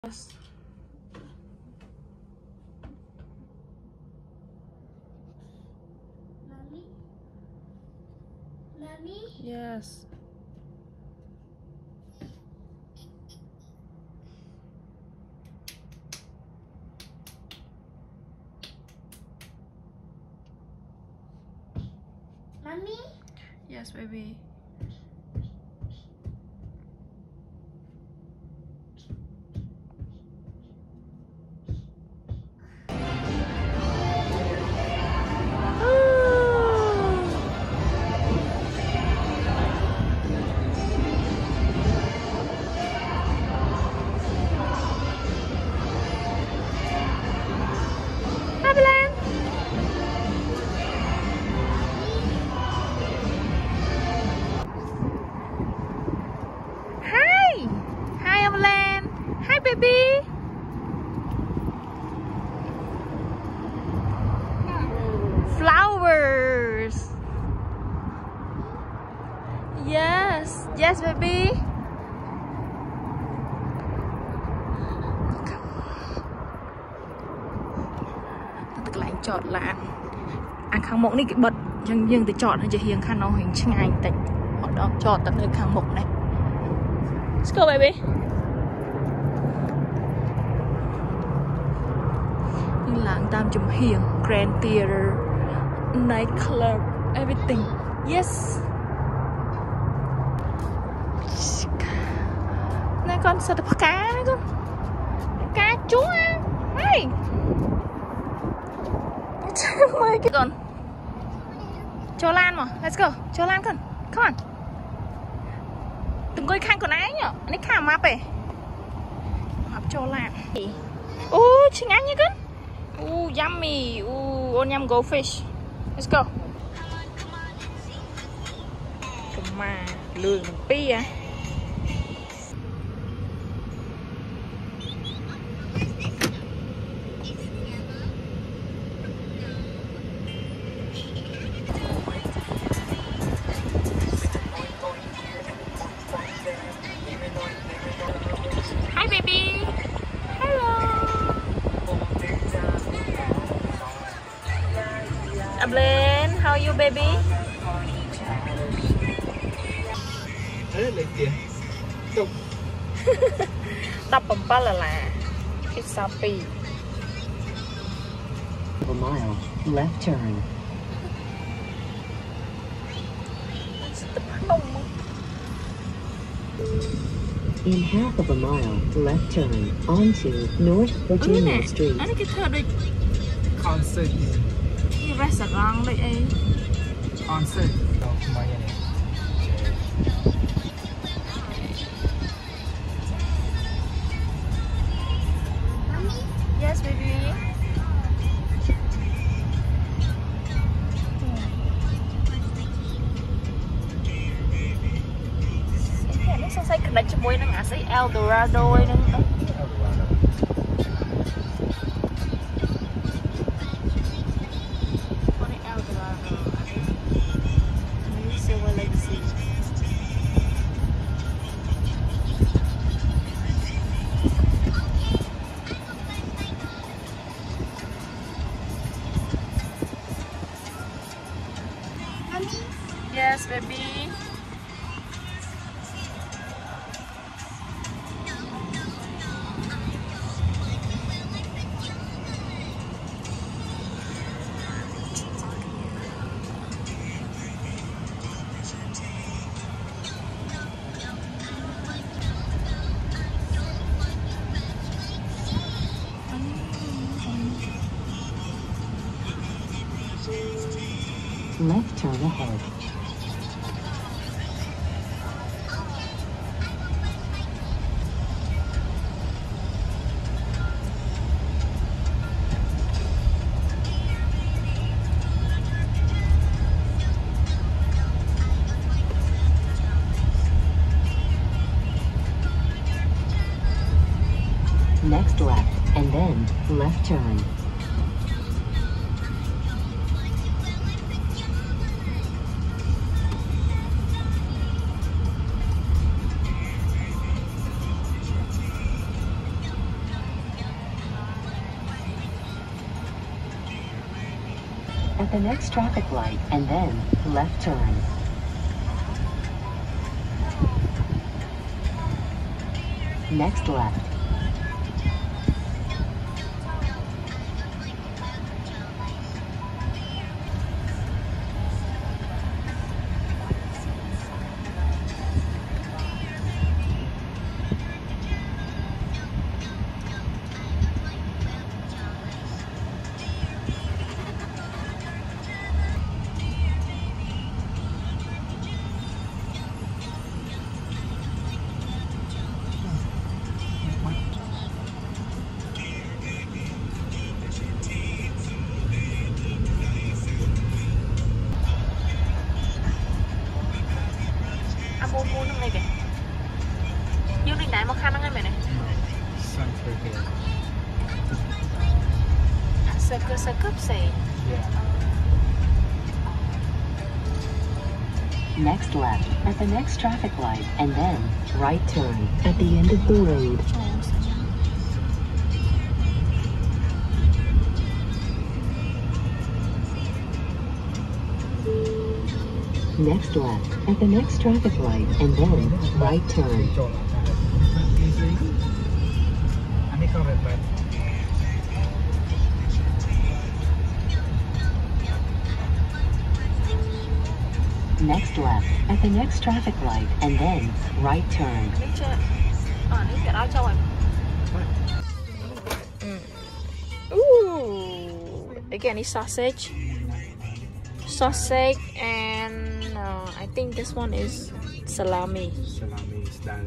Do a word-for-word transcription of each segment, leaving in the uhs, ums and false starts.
Yes. Mommy? Mommy? Yes. Mommy? Yes, baby. Baby, flowers. Yes, yes, baby. Tức là anh chọn là anh khang mộng này cái bật nhưng nhưng từ chọn nó chỉ hiền khăn nó hình chinh anh tịnh họ đó chọn tận nơi khang mộng này. Let's go, baby. Làng Tam Chùm Hiền, Grand Theater, Night Club, everything. Yes. Này con sợ tập cá đấy con. Cá chúa. Hey. Mày cái con. Cho Lan mà. Let's go. Cho Lan con. Come on. Đừng coi khăn con ái nhở. Này khả map ấy. Map cho Lan. Ô, chinh anh nhá con. Ooh, yummy. Ooh, onyam goldfish. Let's go. Come on, lường pi à. Hi, baby. Ablen, how are you, baby? Đập bấm ba là là pizza pi. A mile, left turn. In half of a mile, left turn onto North Virginia Street. Anh cái thơ đây. Concert. Cái restaurant đây ấy. Concert. Yes, baby. Ini selesai kena cemui nang asli Eldorado ini. Yes, baby. Left turn ahead. Next left, and then left turn. at the next traffic light and then left turn. Next left. Mua mua trong này kìa. Dương định đáy một khăn ngay mày này. Center here. À, sơ cơ sơ cấp xì. Yeah. Next left at the next traffic light and then right turn at the end of the road. Next left at the next traffic light and then right turn. อันนี้เข้าไปไป Next left at the next traffic light and then right turn. Đi chưa? Ờ, đi cái đó cho rồi. Ooh, again, it's sausage. Sausage and uh, I think this one is salami. Salami is done.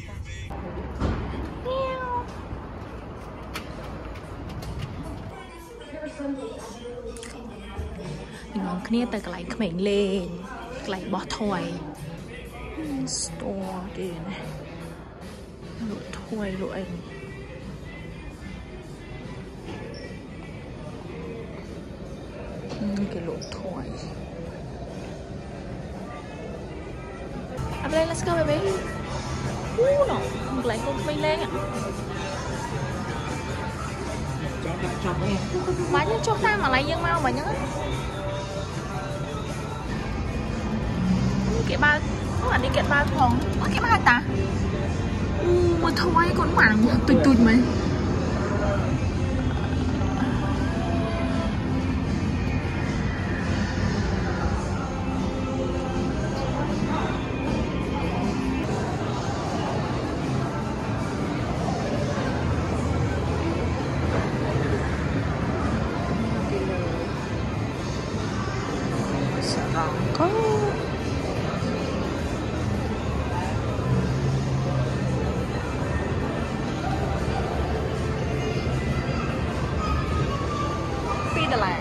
Nó kia tới cái lại mình lên cái lại bỏ thôi store kìa này lụa thôi lụa anh cái lụa thôi up lên, let's go baby. Ooh, nó lại không mình lên ạ. Mà nhớ cho ta mà lại dân mau mà nhớ cái ba có là đi cái ba phòng có cái ba ta u mà thôi con mảng tụt tụt mày có lah.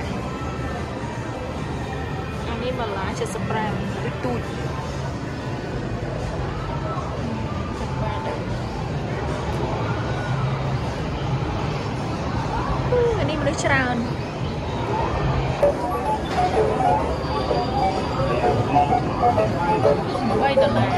Ini malah aja seprem itu. Uh, ini menurut ceran. Quay từ là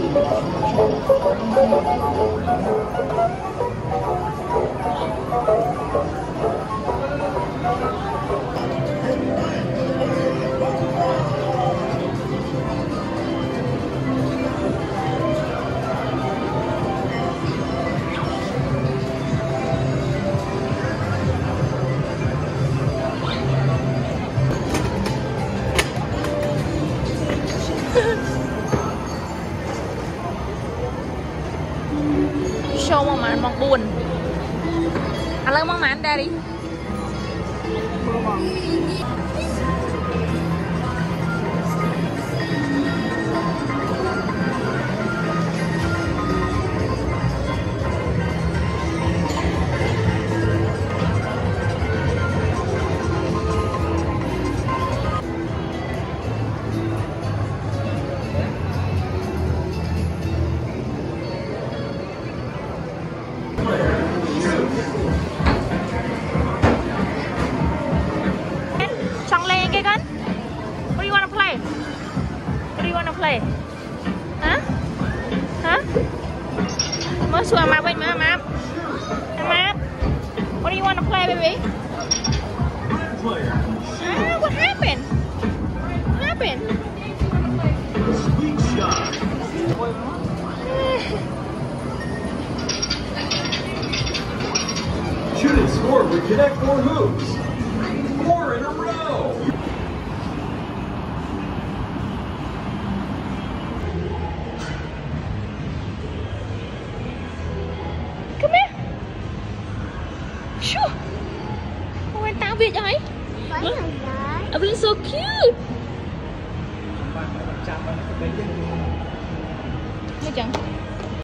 show mong màn mong buồn à lên mong màn ra đi play? Huh? Huh? Mới xua map bên mà map. Map. What do you want to play, baby? Ah, what happened? Connect four hoops. Four in a row. Come here. Sure. Oh, anh tao việc ấy. Evelyn so cute. Mấy chẳng.